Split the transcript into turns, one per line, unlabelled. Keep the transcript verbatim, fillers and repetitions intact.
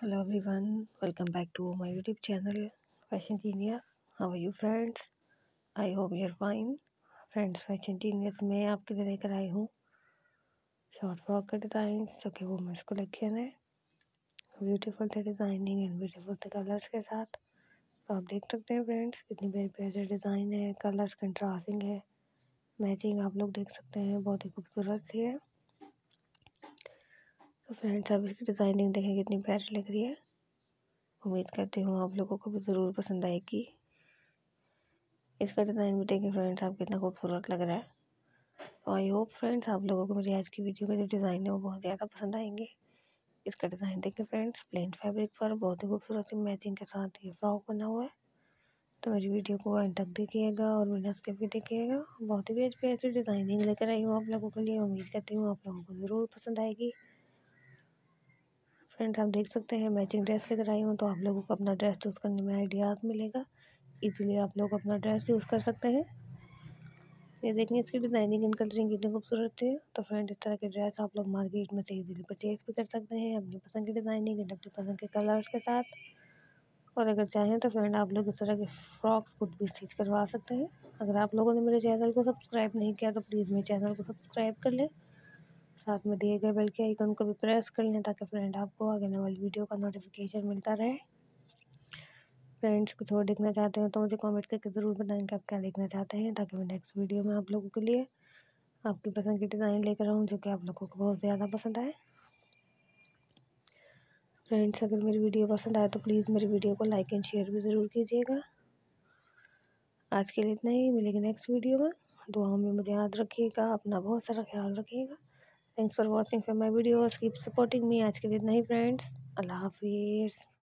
Hello everyone, welcome back to my YouTube channel Fashion Genius. How are you friends? I hope you are fine. Friends fashion genius में आपके लिए लेकर आई हूँ short frock के design जो कि women's collection है। Beautiful the designing and beautiful the colours के साथ। तो आप देख सकते हैं फ्रेंड्स कितनी प्यारे प्यारे डिज़ाइन है, कलर्स कंट्रास्टिंग है, मैचिंग आप लोग देख सकते हैं, बहुत ही खूबसूरत सी है। तो फ्रेंड्स आप इसकी डिज़ाइनिंग देखें कितनी प्यारी लग रही है। उम्मीद करती हूँ आप लोगों को भी ज़रूर पसंद आएगी। इसका डिज़ाइन भी देखिए फ्रेंड्स आप कितना खूबसूरत लग रहा है। तो आई होप फ्रेंड्स आप लोगों को मेरी आज की वीडियो का जो डिज़ाइन है वो बहुत ज़्यादा पसंद आएंगे। इसका डिज़ाइन देखिए फ्रेंड्स प्लेन फैब्रिक पर बहुत ही खूबसूरत मैचिंग के साथ ये फ्रॉक बना हुआ है। तो मेरी वीडियो को एंड तक देखिएगा और बिना स्किप भी देखिएगा। बहुत ही बेस्ट पे ऐसी डिज़ाइनिंग लेकर आई हूँ आप लोगों के लिए। उम्मीद करती हूँ आप लोगों को ज़रूर पसंद आएगी। फ्रेंड्स आप देख सकते हैं मैचिंग ड्रेस लेकर आई हूँ, तो आप लोगों को अपना ड्रेस चूज़ करने में आइडियाज़ मिलेगा। इजीली आप लोग अपना ड्रेस यूज़ कर सकते हैं। ये देखिए इसकी डिज़ाइनिंग एंड कलरिंग कितनी खूबसूरत है। तो फ्रेंड इस तरह के ड्रेस आप लोग मार्केट में से इजीली परचेज भी कर सकते हैं अपनी पसंद की डिज़ाइनिंग एंड अपनी पसंद के कलर्स के साथ। और अगर चाहें तो फ्रेंड आप लोग इस तरह के फ्रॉक्स खुद भी स्टिच करवा सकते हैं। अगर आप लोगों ने मेरे चैनल को सब्सक्राइब नहीं किया तो प्लीज़ मेरे चैनल को सब्सक्राइब कर लें, साथ में दिए गए बेल के आइकन को भी प्रेस कर लें ताकि फ्रेंड आपको आगे वाली वीडियो का नोटिफिकेशन मिलता रहे। फ्रेंड्स कुछ और देखना चाहते हैं तो मुझे कमेंट करके ज़रूर बताएं कि आप क्या देखना चाहते हैं, ताकि मैं नेक्स्ट वीडियो में आप लोगों के लिए आपकी पसंद की डिज़ाइन लेकर आऊँ जो कि आप लोगों को बहुत ज़्यादा पसंद आए। फ्रेंड्स अगर मेरी वीडियो पसंद आए तो प्लीज़ मेरी वीडियो को लाइक एंड शेयर भी ज़रूर कीजिएगा। आज के लिए इतना ही, मिलेंगे नेक्स्ट वीडियो में। दुआओं में मुझे याद रखिएगा, अपना बहुत सारा ख्याल रखिएगा। Thanks for watching for my videos, keep supporting me. आज के लिए इतना ही फ्रेंड्स, अल्लाह हाफिज़।